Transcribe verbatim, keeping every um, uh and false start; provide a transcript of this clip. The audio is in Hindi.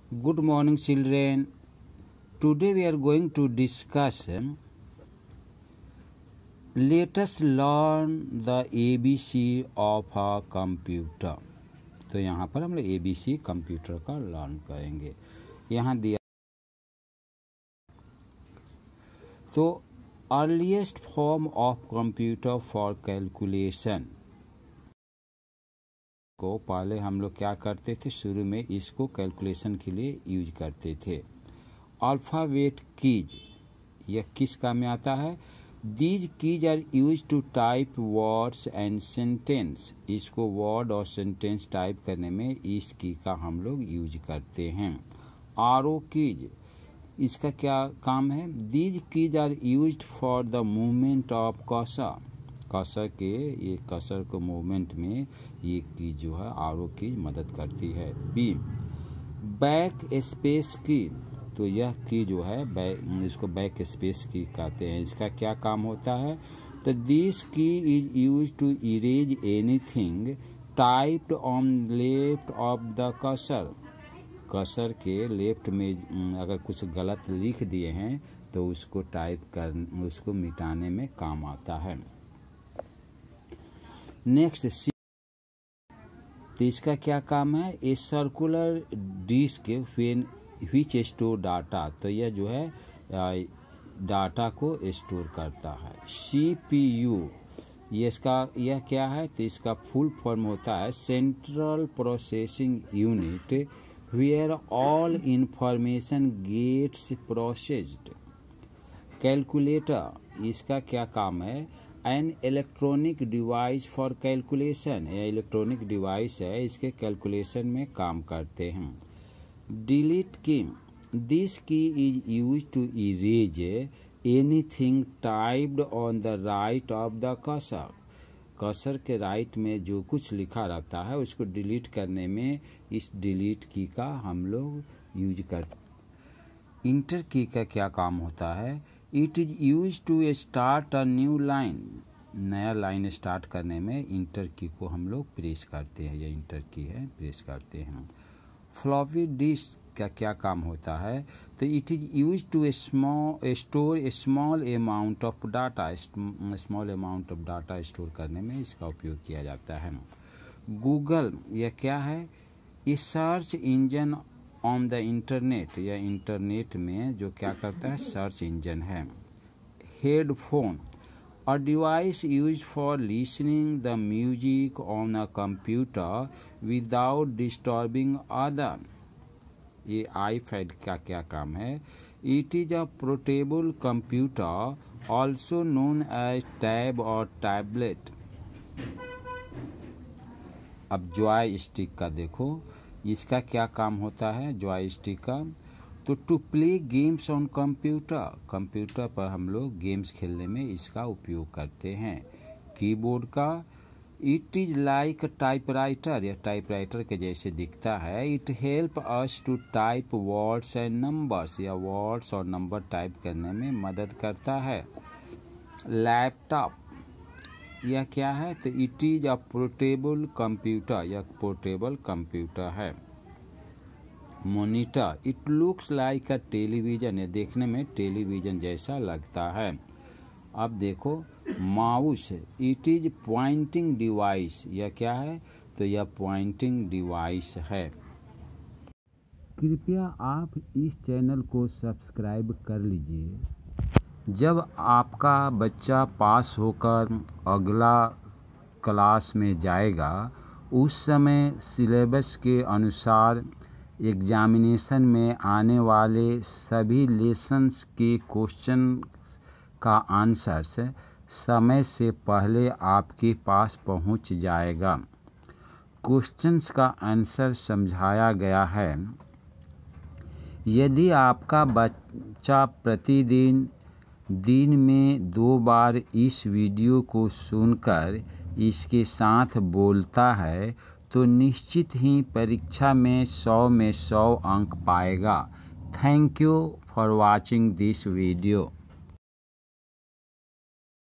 Good morning, children. Today we are going to discuss. Let us learn the A B C of a computer. तो यहाँ पर हम लोग A B C कंप्यूटर का लर्न करेंगे। यहाँ दिया तो earliest form of computer for calculation को पहले हम लोग क्या करते थे, शुरू में इसको कैलकुलेशन के लिए यूज करते थे। अल्फ़ाबेट कीज, यह किस काम में आता है? These keys are use to type words and sentence. इसको वर्ड और सेंटेंस टाइप करने में इस की का हम लोग यूज करते हैं। आरो कीज, इसका क्या काम है? These keys are use for the movement of cursor. Cursor के ये कर्सर को मूवमेंट में ये की जो है आरो की मदद करती है। बी बैक स्पेस की, तो यह की जो है बैक, इसको बैक स्पेस की कहते हैं। इसका क्या काम होता है? तो this key is use to erase anything typed on left of the cursor. Cursor के लेफ्ट में अगर कुछ गलत लिख दिए हैं तो उसको टाइप कर उसको मिटाने में काम आता है। नेक्स्ट सी, तो इसका क्या काम है? A circular disc when which store data, तो यह जो है डाटा को स्टोर करता है। सीपीयू, ये इसका यह क्या है? तो इसका फुल फॉर्म होता है central processing unit where all information gets processed. Calculator, इसका क्या काम है? An electronic device for calculation, यह इलेक्ट्रॉनिक डिवाइस है, इसके कैलकुलेशन में काम करते हैं। Delete key, this key is use to erase anything typed on the right of the cursor. Cursor के राइट में जो कुछ लिखा रहता है उसको डिलीट करने में इस डिलीट की का हम लोग यूज करते। इंटर की का क्या काम होता है? It is use to start a new line, नया लाइन स्टार्ट करने में इंटर की को हम लोग प्रेस करते हैं, यह इंटर की है, प्रेस करते हैं। फ्लॉपी डिस्क का क्या काम होता है? तो it is use to store a small amount of data, small amount of data store करने में इसका उपयोग किया जाता है। गूगल, यह क्या है? ये search engine on the internet, या इंटरनेट में जो क्या करता है सर्च इंजन है। Headphone, a device use for listening the music on a computer without disturbing other. ये आईपैड का क्या काम है? It is a portable computer also known as tab और टैबलेट। अब जॉय स्टिक का देखो, इसका क्या काम होता है जॉय स्टिक का? तो to play games on computer, computer पर हम लोग गेम्स खेलने में इसका उपयोग करते हैं। कीबोर्ड का, इट इज लाइक टाइपराइटर, यह टाइपराइटर के जैसे दिखता है। It help us to type words and numbers, या वर्ड्स और नंबर टाइप करने में मदद करता है। लैपटॉप, यह क्या है? तो it is a portable computer, यह पोर्टेबल कंप्यूटर है। Monitor, it looks like a television, यह देखने में टेलीविजन जैसा लगता है। अब देखो mouse, it is pointing device, यह क्या है? तो यह पॉइंटिंग डिवाइस है। कृपया आप इस चैनल को सब्सक्राइब कर लीजिए। जब आपका बच्चा पास होकर अगला क्लास में जाएगा उस समय सिलेबस के अनुसार एग्जामिनेशन में आने वाले सभी लेसन्स के क्वेश्चन का आंसर्स समय से पहले आपके पास पहुंच जाएगा। क्वेश्चंस का आंसर समझाया गया है। यदि आपका बच्चा प्रतिदिन दिन में दो बार इस वीडियो को सुनकर इसके साथ बोलता है तो निश्चित ही परीक्षा में सौ में सौ अंक पाएगा। Thank you for watching this video.